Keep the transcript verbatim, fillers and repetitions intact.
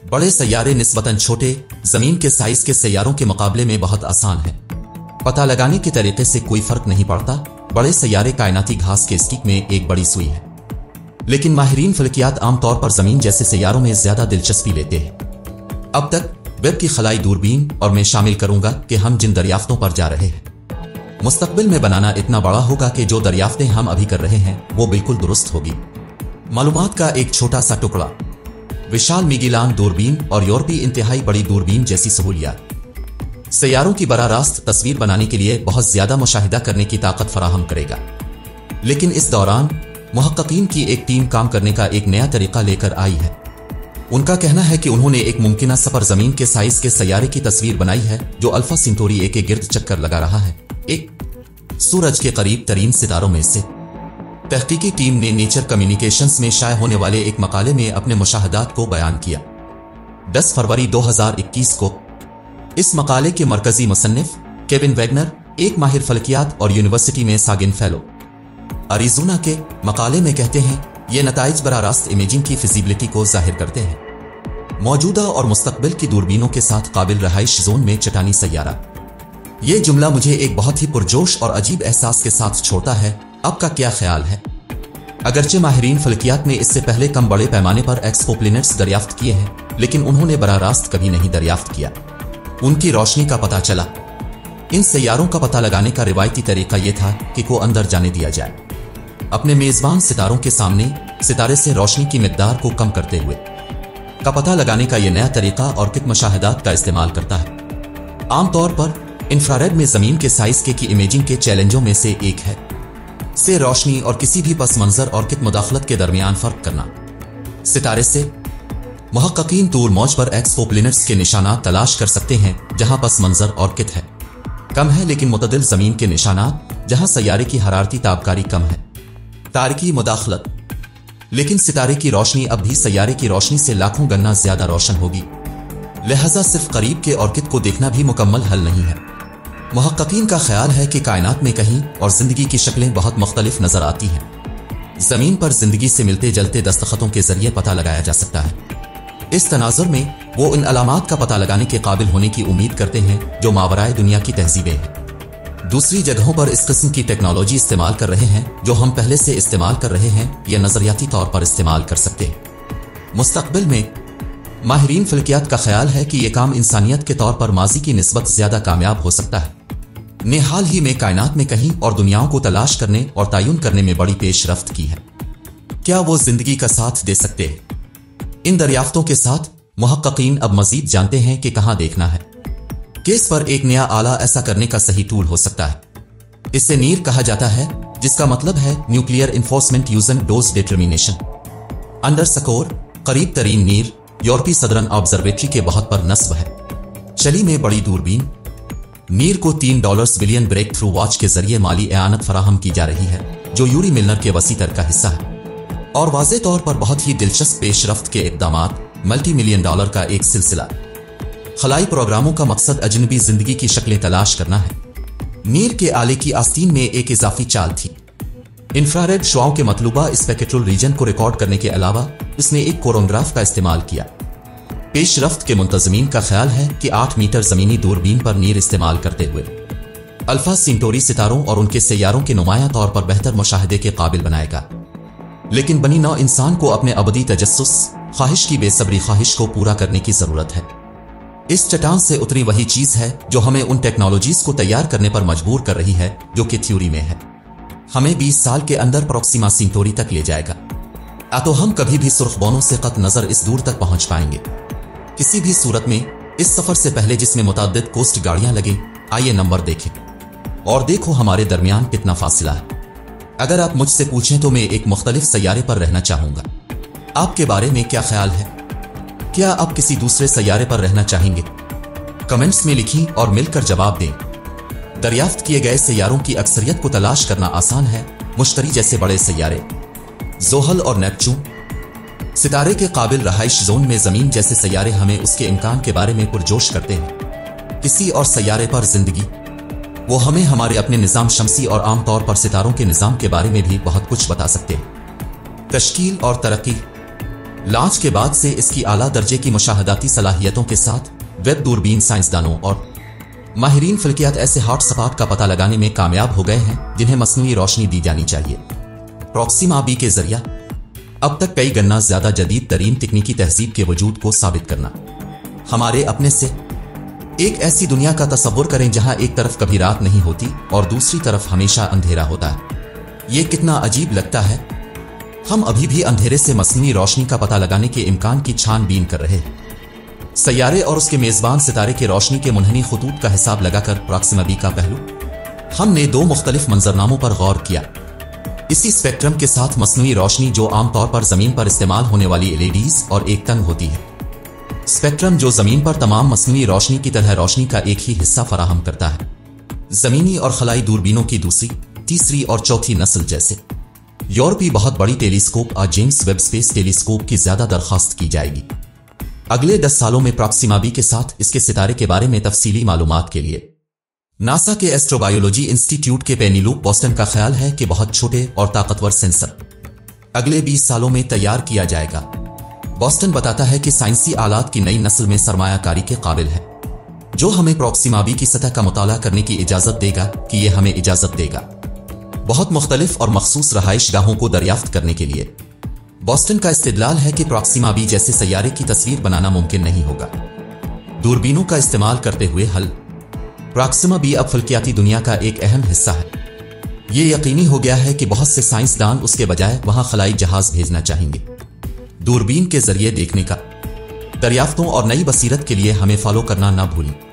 बड़े सैयारे निस्बतन छोटे जमीन के साइज के सैयारों के मुकाबले में बहुत आसान है। पता लगाने के तरीके से कोई फर्क नहीं पड़ता। बड़े सैयारे कायनाती घास के स्टिक में एक बड़ी सुई है, लेकिन माहिरीन फल्कियात आमतौर पर जमीन जैसे सैयारों में ज्यादा दिलचस्पी लेते हैं। अब तक वेब की खलाई दूरबीन और मैं शामिल करूंगा कि हम जिन दरियाफ्तों पर जा रहे हैं मुस्तकबिल में बनाना इतना बड़ा होगा कि जो दरियाफ्तें हम अभी कर रहे हैं वो बिल्कुल दुरुस्त होगी। मालूमात का एक छोटा सा टुकड़ा, विशाल मिगिलान दूरबीन और यूरोपीय इंतहाई बड़ी दूरबीन जैसी सहूलियात सैयारों की बराह रास्त तस्वीर बनाने के लिए बहुत ज्यादा मुशाहिदा करने की ताकत फराहम करेगा। लेकिन इस दौरान मुहक्किकीन की एक टीम काम करने का एक नया तरीका लेकर आई है। उनका कहना है कि उन्होंने एक मुमकिना सफर जमीन के साइज के सैयारे की तस्वीर बनाई है जो अल्फा सिंटोरी ए के गिर्द चक्कर लगा रहा है, एक सूरज के करीब तरीन सितारों में से। तहकीकी टीम ने नेचर कम्युनिकेशंस में शाये होने वाले एक मकाले में अपने मुशाहदात को बयान किया। दस फरवरी दो हज़ार इक्कीस को इस मकाले के मरकजी मुसन्निफ केविन वैगनर, एक माहिर फल्कियात और यूनिवर्सिटी में सागिन फेलो अरिज़ोना के, मकाले में कहते हैं ये नताइज बराह रास्त इमेजिंग की फिजिबिलिटी को जाहिर करते हैं। मौजूदा और मुस्तकबिल की दूरबीनों के साथ काबिल रहाइश जोन में चटानी सैयारा। ये जुमला मुझे एक बहुत ही पुरजोश और अजीब एहसास के साथ छोड़ता है। आपका क्या ख्याल है? अगरचे माहिरीन फल्कियात ने इससे पहले कम बड़े पैमाने पर एक्सोप्लैनेट्स दरियाफ्त किए हैं, लेकिन उन्होंने बराह रास्त कभी नहीं दरियाफ्त किया। उनकी रोशनी का पता चला। इन सैयारों का पता लगाने का रिवायती तरीका यह था कि को अंदर जाने दिया जाए। अपने मेजबान सितारों के सामने सितारे से रोशनी की मिकदार को कम करते हुए का पता लगाने का यह नया तरीका ऑर्किड मुशाहदात का इस्तेमाल करता है। आमतौर पर इंफ्रारेड में जमीन के साइज के की इमेजिंग के चैलेंजों में से एक है से रोशनी और किसी भी पस मंजर ऑर्किड मुदाखलत के दरमियान फर्क करना। सितारे से मुहक्किकीन तूल मौज पर एक्सोप्लैनेट्स के निशानात तलाश कर सकते हैं जहां पस मंजर ऑर्किड है कम है, लेकिन मुतदिल जमीन के निशानात जहां सैयारे की हरारती ताबकारी कम है। तारकी मुदाखलत, लेकिन सितारे की रोशनी अब भी सैयारे की रोशनी से लाखों गन्ना ज्यादा रोशन होगी, लिहाजा सिर्फ करीब के ऑर्किड को देखना भी मुकम्मल हल नहीं है। मुहक्किकीन का ख्याल है कि कायनात में कहीं और जिंदगी की शक्लें बहुत मुख्तलिफ नजर आती हैं। जमीन पर जिंदगी से मिलते जलते दस्तखतों के जरिए पता लगाया जा सकता है। इस तनाजुर में वो इन अलामात का पता लगाने के काबिल होने की उम्मीद करते हैं जो मावराए दुनिया की तहजीबें हैं। दूसरी जगहों पर इस किस्म की टेक्नोलॉजी इस्तेमाल कर रहे हैं जो हम पहले से इस्तेमाल कर रहे हैं या नजरियाती तौर पर इस्तेमाल कर सकते हैं। मुस्तकबिल में माहिरीन फल्कियात का ख्याल है कि यह काम इंसानियत के तौर पर माजी की निस्बत ज्यादा कामयाब हो सकता है। ने हाल ही में कायनात में कहीं और दुनियाओं को तलाश करने और तयन करने में बड़ी पेशरफ्त की है। क्या वो जिंदगी का साथ दे सकते हैं? इन दरियाफ्तों के साथ मुहक्किकीन अब मजीद जानते हैं कि कहां देखना है। केस पर एक नया आला ऐसा करने का सही टूल हो सकता है। इसे नीर कहा जाता है, जिसका मतलब है न्यूक्लियर इन्फोर्समेंट यूजन डोज डिटर्मिनेशन। अंडर स्कोर करीब तरीन नीर यूरोपीय सदरन ऑब्जर्वेटरी के बहुत पर नस्ब है। चली में बड़ी दूरबीन नीर को तीन dollars billion breakthrough watch के जरिए माली एआनत फराहम की जा रही है, जो यूरी मिलनर के वसी तर का हिस्सा है और वाज़े तौर पर बहुत ही दिलचस्प पेशरफ्त के इक़दामात, मल्टी मिलियन डॉलर का एक सिलसिला। खलाई प्रोग्रामों का मकसद अजनबी जिंदगी की शक्लें तलाश करना है। नीर के आले की आस्तीन में एक इजाफी चाल थी। इंफ्रारेड शुआओं के मतलूबा स्पेक्ट्रल रीजन को रिकॉर्ड करने के अलावा इसने एक कोरोग्राफ का इस्तेमाल किया। पेशरफ्त के मुंतजमीन का ख्याल है कि आठ मीटर जमीनी दूरबीन पर नीर इस्तेमाल करते हुए अल्फा सिंटोरी सितारों और उनके सैयारों के नुमाया तौर पर बेहतर मुशाहिदे के काबिल बनाएगा। लेकिन बनी नौ इंसान को अपने अबदी तजस्सुस ख्वाहिश की बेसब्री ख्वाहिश को पूरा करने की जरूरत है। इस चट्टान से उतरी वही चीज है जो हमें उन टेक्नोलॉजीज को तैयार करने पर मजबूर कर रही है जो कि थ्योरी में है। हमें बीस साल के अंदर प्रोक्सिमा सिंटोरी तक ले जाएगा। आ तो हम कभी भी सुर्खबोनों से कत नजर इस दूर तक पहुंच पाएंगे। किसी भी सूरत में इस सफर से पहले जिसमें मुताद्दिद कोस्ट गाड़ियां लगे, आइए नंबर देखें और देखो हमारे दरमियान कितना फासला है। अगर आप मुझसे पूछें तो मैं एक मुख्तलिफ सैयारे पर रहना चाहूंगा। आपके बारे में क्या ख्याल है? क्या आप किसी दूसरे सैयारे पर रहना चाहेंगे? कमेंट्स में लिखिए और मिलकर जवाब दें। दरियाफ्त किए गए सैयारों की अक्सरियत को तलाश करना आसान है। मुश्तरी जैसे बड़े सैयारे, जोहल और नेपच्यून, सितारे के काबिल रहाइश जोन में जमीन जैसे सैयारे हमें उसके इम्कान के बारे में पुरजोश करते हैं। किसी और सैयारे पर जिंदगी, वो हमें हमारे अपने निजाम शमसी और आमतौर पर सितारों के निजाम के बारे में भी बहुत कुछ बता सकते हैं। तश्कील और तरक्की, लॉन्च के बाद से इसकी आला दर्जे की मुशाहदाती सलाहियतों के साथ वेब दूरबीन साइंसदानों और माहिरीन फल्कियात ऐसे हॉट स्पॉट का पता लगाने में कामयाब हो गए हैं जिन्हें मसनूई रोशनी दी जानी चाहिए। प्रॉक्सिमा बी के जरिया अब तक कई गन्ना ज्यादा जदीद तरीन तकनीकी तहजीब के वजूद को साबित करना। हमारे अपने से एक ऐसी दुनिया का तसव्वुर करें जहां एक तरफ कभी रात नहीं होती और दूसरी तरफ हमेशा अंधेरा होता है। ये कितना अजीब लगता है। हम अभी भी अंधेरे से मसनूई रोशनी का पता लगाने के इम्कान की छानबीन कर रहे हैं। सैयारे और उसके मेजबान सितारे के रोशनी के मुनहनी खतूत का हिसाब लगाकर प्रॉक्सिमा बी का पहलू हमने दो मुख्तलिफ मंजरनामों पर गौर किया। इसी स्पेक्ट्रम के साथ मसनूई रोशनी जो आमतौर पर जमीन पर इस्तेमाल होने वाली एलईडीज और एक तंग होती है। स्पेक्ट्रम जो जमीन पर तमाम मसनूई रोशनी की तरह रोशनी का एक ही हिस्सा फराहम करता है। जमीनी और खलाई दूरबीनों की दूसरी, तीसरी और चौथी नस्ल जैसे यूरोपीय बहुत बड़ी टेलीस्कोप और जेम्स वेब स्पेस टेलीस्कोप की ज्यादा दरखास्त की जाएगी। अगले दस सालों में प्रॉक्सिमा बी के साथ इसके सितारे के बारे में तफसीली मालूमात के लिए नासा के एस्ट्रोबायोलॉजी इंस्टीट्यूट के पेनीलूप बोस्टन का ख्याल है कि बहुत छोटे और ताकतवर सेंसर अगले बीस सालों में तैयार किया जाएगा। बोस्टन बताता है कि साइंसी आलात की नई नस्ल में सरमायाकारी के काबिल है, जो हमें प्रॉक्सिमा बी की सतह का मुताला करने की इजाजत देगा कि यह हमें इजाजत देगा बहुत मुख्तलिफ और मखसूस रहाइश गाहों को दरियाफ्त करने के लिए। बोस्टन का इस्तिदलाल है कि प्रॉक्सिमा बी जैसे सैयारे की तस्वीर बनाना मुमकिन नहीं होगा दूरबीनों का इस्तेमाल करते हुए। हल प्रॉक्सिमा बी अब फल्कियाती दुनिया का एक अहम हिस्सा है। यह यकीनी हो गया है कि बहुत से साइंसदान उसके बजाय वहां खलाई जहाज भेजना चाहेंगे। दूरबीन के जरिए देखने का दरियाफ्तों और नई बसीरत के लिए हमें फॉलो करना ना भूलें।